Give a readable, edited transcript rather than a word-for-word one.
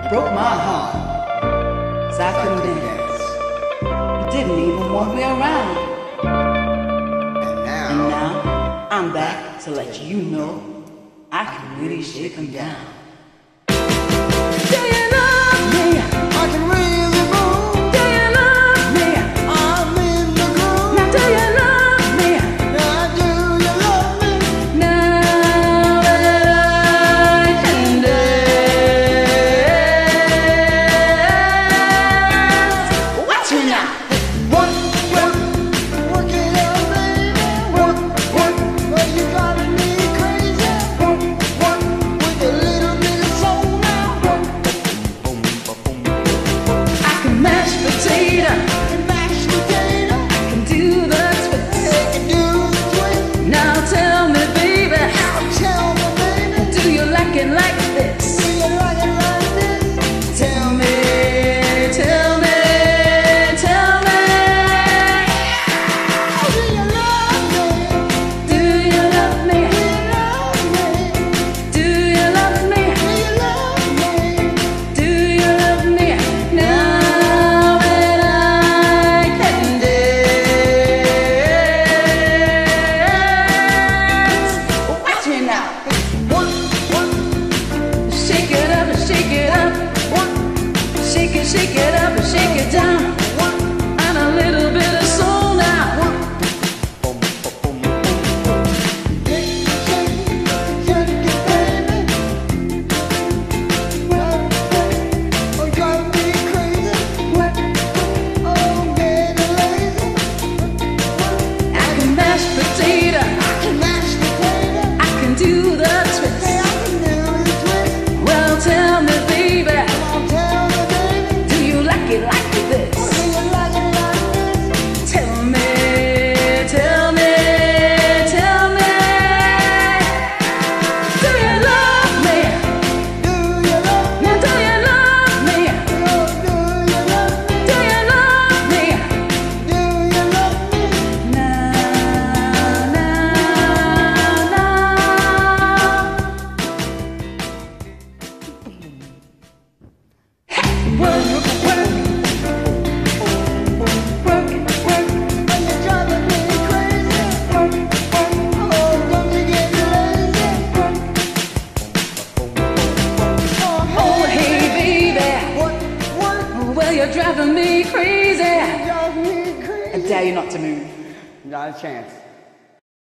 broke my heart, 'cause I couldn't dance. You didn't even want me around. And now I'm back to let you know I can really shake them down. Do you love me? I can really move. Do you love me? I'm in the groove. Now do you love me? Now do you love me? Now that I can dance. Watch me now. Work, work it out, baby. Work, well you driving me crazy. Work, with a little bit of soul now. I can mash potato. Mash potato. I can do the twist. They can do the twist. Now tell me, baby, Now tell me, baby. do you like it like this? Do you like it like this? Tell me, tell me, tell me. Do you love me? Do you love me? Do you love me? Do you love me? Do you love me? Do you love me? Now that I can dance. Watch me now. Work, Shake it up and shake it up. Shake it up and shake it down. And a little bit of soul now. I can mash potato. I can do the twist. Well, tell me, baby, do you like it like this? Tell me, tell me, tell me. Do you love me? Now do you love me? Do you love me? Now, now, now. Work, work, work, work. Oh, hey, baby. Well, you're driving me crazy. I dare you not to move. Not a chance.